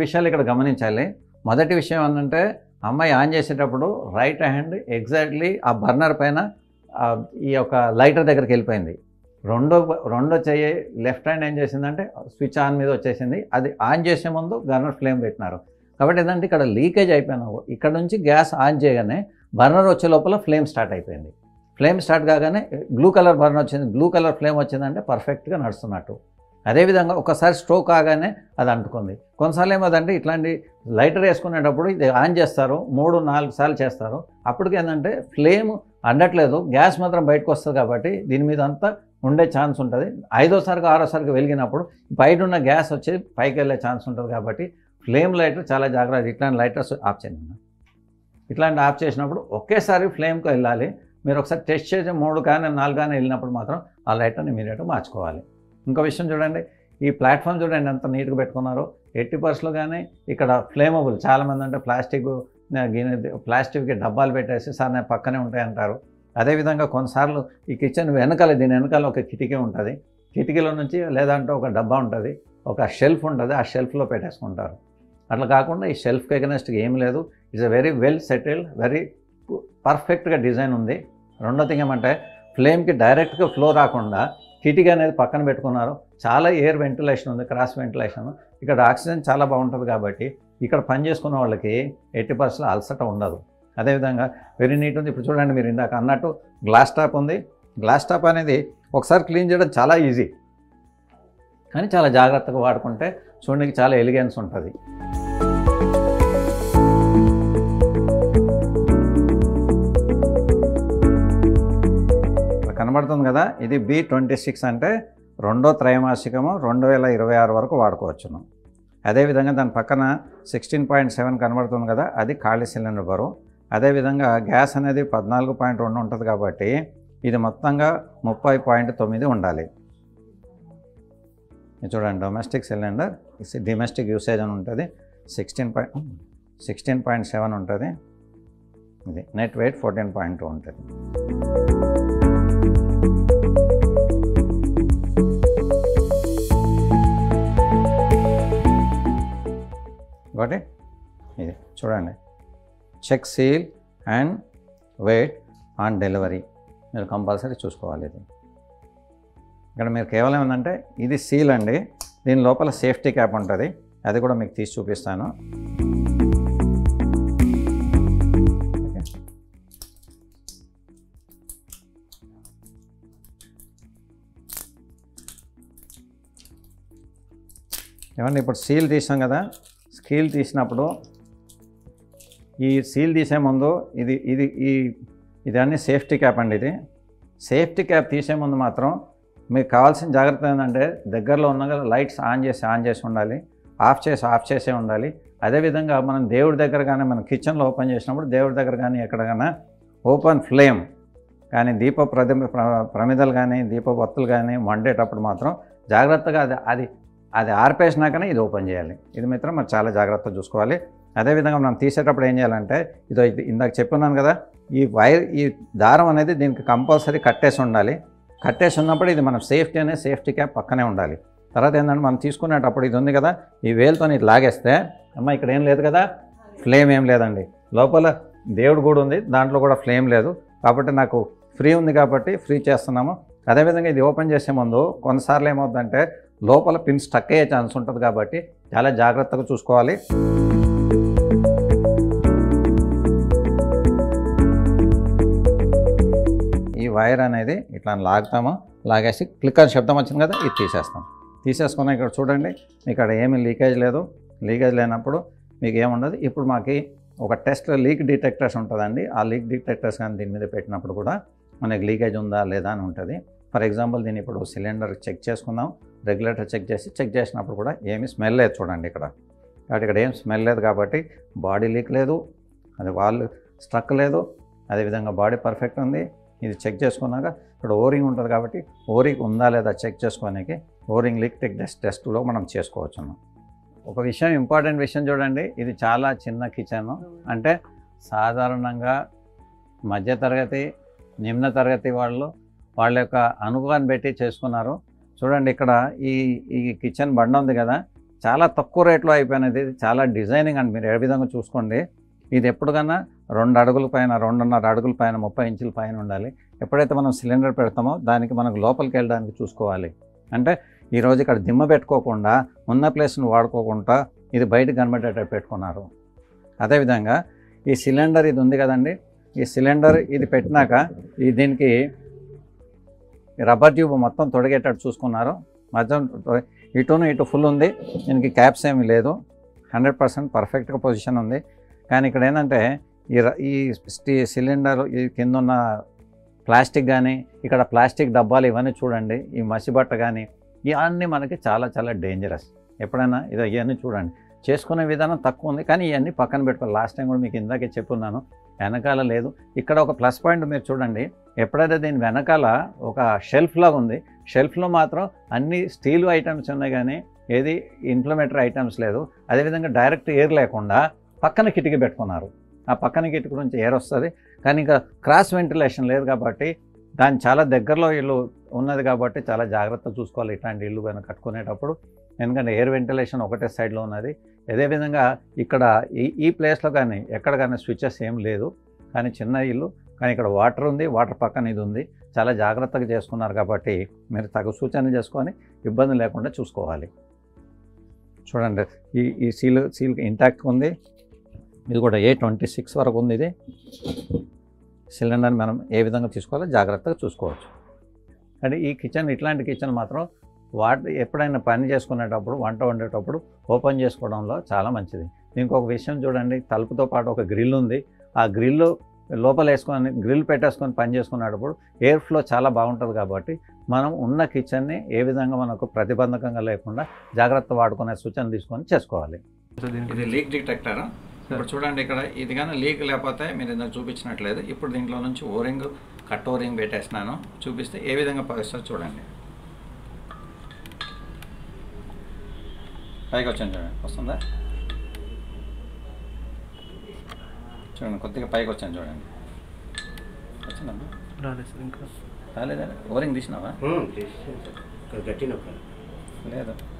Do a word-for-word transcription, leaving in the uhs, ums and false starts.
విషయాలు ఇక్కడ గమనించాలి. మొదటి విషయం ఏంటంటే అమ్మాయి ఆన్ చేసేటప్పుడు రైట్ హ్యాండ్ ఎగ్జాక్ట్లీ ఆ బర్నర్ పైన ఈ యొక్క లైటర్ దగ్గరికి వెళ్ళిపోయింది. రెండో రెండో చెయ్యి లెఫ్ట్ హ్యాండ్ ఏం చేసిందంటే స్విచ్ ఆన్ మీద వచ్చేసింది. అది ఆన్ చేసే ముందు బర్నర్ ఫ్లేమ్ పెట్టినారు కాబట్టి ఏంటంటే ఇక్కడ లీకేజ్ అయిపోయినావు. ఇక్కడ నుంచి గ్యాస్ ఆన్ చేయగానే బర్నర్ వచ్చే లోపల ఫ్లేమ్ స్టార్ట్ అయిపోయింది. ఫ్లేమ్ స్టార్ట్ కాగానే బ్లూ కలర్ బర్నర్ వచ్చింది. బ్లూ కలర్ ఫ్లేమ్ వచ్చిందంటే పర్ఫెక్ట్గా నడుస్తున్నట్టు. అదేవిధంగా ఒకసారి స్ట్రోక్ కాగానే అది అంటుకుంది. కొన్నిసార్లు ఏమోదంటే ఇట్లాంటి లైటర్ వేసుకునేటప్పుడు ఇది ఆన్ చేస్తారు, మూడు నాలుగు సార్లు చేస్తారు. అప్పటికి ఏంటంటే ఫ్లేమ్ అండట్లేదు, గ్యాస్ మాత్రం బయటకు వస్తుంది కాబట్టి దీని మీద అంతా ఉండే ఛాన్స్ ఉంటుంది. ఐదోసారికి ఆరోసారికి వెలిగినప్పుడు బయట ఉన్న గ్యాస్ వచ్చి పైకి వెళ్ళే ఛాన్స్ ఉంటుంది కాబట్టి ఫ్లేమ్ లైటర్ చాలా జాగ్రత్త. ఇట్లాంటి లైటర్స్ ఆఫ్ చేయండి. ఇట్లాంటి ఆఫ్ చేసినప్పుడు ఒకేసారి ఫ్లేమ్కి వెళ్ళాలి. మీరు ఒకసారి టెస్ట్ చేసి మూడు కానీ నాలుగు కానీ వెళ్ళినప్పుడు మాత్రం ఆ లైటర్ని ఇమీడియట్గా మార్చుకోవాలి. ఇంకో విషయం చూడండి, ఈ ప్లాట్ఫామ్ చూడండి ఎంత నీట్గా పెట్టుకున్నారో. ఎట్టి పర్సులు కానీ ఇక్కడ ఫ్లేమబుల్, చాలామంది అంటే ప్లాస్టిక్ ప్లాస్టిక్కి డబ్బాలు పెట్టేసి సార్ నేను పక్కనే ఉంటాయి అంటారు. అదేవిధంగా కొన్నిసార్లు ఈ కిచెన్ వెనకాల దీని వెనకాల ఒక కిటికీ ఉంటుంది. కిటికీలో నుంచి లేదంటే ఒక డబ్బా ఉంటుంది, ఒక షెల్ఫ్ ఉంటుంది, ఆ షెల్ఫ్లో పెట్టేసుకుంటారు. అట్లా కాకుండా ఈ షెల్ఫ్కి ఎగనెస్ట్గా ఏం లేదు. It's a very well settled, very పర్ఫెక్ట్గా డిజైన్ ఉంది. రెండో థింగ్ ఏమంటే ఫ్లేమ్కి డైరెక్ట్గా ఫ్లో రాకుండా కిటికీ అనేది పక్కన పెట్టుకున్నారు. చాలా ఎయిర్ వెంటిలేషన్ ఉంది, క్రాస్ వెంటిలేషన్. ఇక్కడ ఆక్సిజన్ చాలా బాగుంటుంది కాబట్టి ఇక్కడ పని చేసుకున్న వాళ్ళకి ఎయిటీ పర్సెంట్ అలసట ఉండదు. అదేవిధంగా వెరీ నీట్ ఉంది. ఇప్పుడు చూడండి, మీరు ఇందాక అన్నట్టు గ్లాస్ టాప్ ఉంది. గ్లాస్ టాప్ అనేది ఒకసారి క్లీన్ చేయడం చాలా ఈజీ, కానీ చాలా జాగ్రత్తగా వాడుకుంటే చూడడానికి చాలా ఎలిగెన్స్ ఉంటుంది. కనబడుతుంది కదా, ఇది బి ట్వంటీ సిక్స్ అంటే రెండో త్రైమాసికము రెండు వేల ఇరవై ఆరు వరకు వాడుకోవచ్చును. అదేవిధంగా దాని పక్కన సిక్స్టీన్ పాయింట్ సెవెన్ కనబడుతుంది కదా, అది ఖాళీ సిలిండర్ బరువు. అదేవిధంగా గ్యాస్ అనేది పద్నాలుగు పాయింట్ రెండు ఉంటుంది కాబట్టి ఇది మొత్తంగా ముప్పై పాయింట్ తొమ్మిది ఉండాలి. చూడండి, డొమెస్టిక్ సిలిండర్ డొమెస్టిక్ యూసేజ్ అని ఉంటుంది. Sixteen point sixteen point seven ఉంటుంది. ఇది net weight fourteen point two ఉంటుంది. ఒకటి ఇది చూడండి, check seal and weight on delivery మీరు కంపల్సరీ చూసుకోవాలి. ఇది ఇక్కడ మీరు కేవలం ఏంటంటే ఇది సీల్ అండి, దీని లోపల సేఫ్టీ క్యాప్ ఉంటుంది, అది కూడా మీకు తీసి చూపిస్తాను. ఏమండి ఇప్పుడు సీల్ తీసాం కదా, సీల్ తీసినప్పుడు ఈ సీల్ తీసే ముందు ఇది ఇది ఈ ఇదన్నీ సేఫ్టీ క్యాప్ అండి. ఇది సేఫ్టీ క్యాప్ తీసే ముందు మాత్రం మీకు కావాల్సిన జాగ్రత్త ఏంటంటే దగ్గరలో ఉన్న లైట్స్ ఆన్ చేసి ఆన్ చేసి ఉండాలి, ఆఫ్ చేసి ఆఫ్ చేసే ఉండాలి. అదేవిధంగా మనం దేవుడి దగ్గర కానీ మనం కిచెన్లో ఓపెన్ చేసినప్పుడు దేవుడి దగ్గర కానీ ఎక్కడైనా ఓపెన్ ఫ్లేమ్ కానీ దీప ప్రతి ప్రమిదలు కానీ దీప వత్తులు కానీ వండేటప్పుడు మాత్రం జాగ్రత్తగా అది అది అది ఆర్పేసినాకనే ఇది ఓపెన్ చేయాలి. ఇది మాత్రం మనం చాలా జాగ్రత్తగా చూసుకోవాలి. అదేవిధంగా మనం తీసేటప్పుడు ఏం చేయాలంటే ఇదో ఇందాక చెప్పున్నాను కదా, ఈ వైర్ ఈ దారం అనేది దీనికి కంపల్సరీ కట్టేసి ఉండాలి. కట్టేసి ఉన్నప్పుడు ఇది మనం సేఫ్టీ అనే సేఫ్టీ క్యాప్ పక్కనే ఉండాలి. తర్వాత ఏంటంటే మనం తీసుకునేటప్పుడు ఇది ఉంది కదా, ఈ వేలుతో ఇది లాగేస్తే అమ్మ ఇక్కడ ఏం లేదు కదా, ఫ్లేమ్ ఏం లేదండి. లోపల దేవుడు కూడా ఉంది, దాంట్లో కూడా ఫ్లేమ్ లేదు. కాబట్టి నాకు ఫ్రీ ఉంది కాబట్టి ఫ్రీ చేస్తున్నాము. అదేవిధంగా ఇది ఓపెన్ చేసే ముందు కొన్నిసార్లు ఏమవుతుందంటే లోపల పిన్ స్టక్ అయ్యే ఛాన్స్ ఉంటుంది కాబట్టి చాలా జాగ్రత్తగా చూసుకోవాలి. ఈ వైర్ అనేది ఇట్లా లాగుతాము, లాగేసి క్లిక్ అని శబ్దం వచ్చింది కదా, ఇది తీసేస్తాం. తీసేసుకున్న ఇక్కడ చూడండి, ఇక్కడ ఏమీ లీకేజ్ లేదు. లీకేజ్ లేనప్పుడు మీకు ఏముండదు. ఇప్పుడు మాకు ఒక టెస్ట్ లీక్ డిటెక్టర్స్ ఉంటుందండి. ఆ లీక్ డిటెక్టర్స్ కానీ దీని మీద పెట్టినప్పుడు కూడా మనకి లీకేజ్ ఉందా లేదా అని ఉంటుంది. ఫర్ ఎగ్జాంపుల్ దీన్ని ఇప్పుడు సిలిండర్ చెక్ చేసుకుందాం, రెగ్యులేటర్ చెక్ చేసి చెక్ చేసినప్పుడు కూడా ఏమీ స్మెల్ లేదు చూడండి ఇక్కడ. కాబట్టి ఇక్కడ ఏం స్మెల్ లేదు కాబట్టి బాడీ లీక్ లేదు, అది వాల్ స్ట్రక్ లేదు. అదేవిధంగా బాడీ పర్ఫెక్ట్ ఉంది. ఇది చెక్ చేసుకున్నాక ఇక్కడ ఓరింగ్ ఉంటుంది కాబట్టి ఓరింగ్ ఉందా లేదా చెక్ చేసుకోవడానికి ఓరింగ్ లీక్ టెస్ట్ టెస్ట్లో మనం చేసుకోవచ్చు. ఒక విషయం ఇంపార్టెంట్ విషయం చూడండి, ఇది చాలా చిన్న కిచెన్. అంటే సాధారణంగా మధ్యతరగతి నిమ్న తరగతి వాళ్ళు వాళ్ళ యొక్క అనుభవాన్ని పెట్టి చేసుకున్నారు. చూడండి ఇక్కడ ఈ ఈ కిచెన్ బండ ఉంది కదా, చాలా తక్కువ రేట్లో అయిపోయినది. ఇది చాలా డిజైనింగ్ అండి. మీరు ఏ విధంగా చూసుకోండి. ఇది ఎప్పుడుకన్నా రెండు అడుగుల పైన రెండున్నర అడుగుల పైన ముప్పై ఇంచుల పైన ఉండాలి. ఎప్పుడైతే మనం సిలిండర్ పెడతామో దానికి మనకు లోపలికి వెళ్ళడానికి చూసుకోవాలి. అంటే ఈరోజు ఇక్కడ దిమ్మ పెట్టుకోకుండా ఉన్న ప్లేస్ను వాడుకోకుండా ఇది బయటకు కనబడేటట్టు పెట్టుకున్నారు. అదేవిధంగా ఈ సిలిండర్ ఇది ఉంది కదండి, ఈ సిలిండర్ ఇది పెట్టినాక ఈ దీనికి రబ్బర్ ట్యూబ్ మొత్తం తొడిగేటట్టు చూసుకున్నారు. మధ్య ఇటును ఇటు ఫుల్ ఉంది. దీనికి క్యాప్స్ ఏమీ లేదు. హండ్రెడ్ పర్సెంట్ పర్ఫెక్ట్గా పొజిషన్ ఉంది. కానీ ఇక్కడ ఏంటంటే ఈ ఈ స్టీ సిలిండర్ ఈ కింద ఉన్న ప్లాస్టిక్ కానీ ఇక్కడ ప్లాస్టిక్ డబ్బాలు ఇవన్నీ చూడండి, ఈ మసిబట్ట కానీ ఇవన్నీ మనకి చాలా చాలా డేంజరస్. ఎప్పుడైనా ఇది ఇవన్నీ చూడండి. చేసుకునే విధానం తక్కువ ఉంది కానీ ఇవన్నీ పక్కన పెట్టుకోవాలి. లాస్ట్ టైం కూడా మీకు ఇందాకే చెప్పున్నాను, వెనకాల లేదు. ఇక్కడ ఒక ప్లస్ పాయింట్ మీరు చూడండి, ఎప్పుడైతే దీని వెనకాల ఒక షెల్ఫ్ లాగా ఉంది, షెల్ఫ్లో మాత్రం అన్ని స్టీల్ ఐటమ్స్ ఉన్నాయి కానీ ఏది ఇంప్లిమెంటరీ ఐటమ్స్ లేదు. అదేవిధంగా డైరెక్ట్ ఎయిర్ లేకుండా పక్కన కిటికీ పెట్టుకున్నారు. ఆ పక్కన కిటికీ నుంచి ఎయిర్ వస్తుంది కానీ ఇంకా క్రాస్ వెంటిలేషన్ లేదు కాబట్టి దాని చాలా దగ్గరలో ఇల్లు ఉన్నది కాబట్టి చాలా జాగ్రత్తగా చూసుకోవాలి ఇట్లాంటి ఇల్లు కానీ కట్టుకునేటప్పుడు. ఎందుకంటే ఎయిర్ వెంటిలేషన్ ఒకటే సైడ్లో ఉన్నది. అదేవిధంగా ఇక్కడ ఈ ఈ ప్లేస్లో కానీ ఎక్కడ కానీ స్విచెస్ ఏం లేదు కానీ చిన్న ఇల్లు, కానీ ఇక్కడ వాటర్ ఉంది, వాటర్ పక్కన ఇది ఉంది. చాలా జాగ్రత్తగా చేసుకున్నారు కాబట్టి మీరు తగు సూచన చేసుకొని ఇబ్బంది లేకుండా చూసుకోవాలి. చూడండి ఈ ఈ సీల్ సీల్ ఇంటాక్ట్ ఉంది. ఇది కూడా ఏ ట్వంటీ సిక్స్ వరకు ఉంది. ఇది సిలిండర్ని మనం ఏ విధంగా తీసుకోవాలో జాగ్రత్తగా చూసుకోవచ్చు. అంటే ఈ కిచెన్ ఇట్లాంటి కిచెన్ మాత్రం వాటి ఎప్పుడైనా పని చేసుకునేటప్పుడు వంట వండేటప్పుడు ఓపెన్ చేసుకోవడంలో చాలా మంచిది. ఇంకొక విషయం చూడండి, తలుపుతో పాటు ఒక గ్రిల్ ఉంది. ఆ గ్రిల్ లోపల వేసుకొని గ్రిల్ పెట్టేసుకొని పని చేసుకునేటప్పుడు ఎయిర్ ఫ్లో చాలా బాగుంటుంది కాబట్టి మనం ఉన్న కిచెన్ని ఏ విధంగా మనకు ప్రతిబంధకంగా లేకుండా జాగ్రత్త వాడుకునే సూచన తీసుకొని చేసుకోవాలి. ఇది లీక్ డిటెక్టర్. ఇప్పుడు చూడండి, ఇక్కడ ఇది కానీ లీక్ లేకపోతే మీరు ఇందాక చూపించినట్లేదు. ఇప్పుడు దీంట్లో నుంచి ఓరింగ్ కట్ ఓరింగ్ పెట్టేసినాను, చూపిస్తే ఏ విధంగా పగిస్తుందో చూడండి. పైకి వచ్చాను చూడండి, వస్తుందా చూడండి, కొద్దిగా పైకి వచ్చాను చూడండి. వచ్చిందండి, రాలేదా? ఓరింగ్ తీసినావా? లేదు.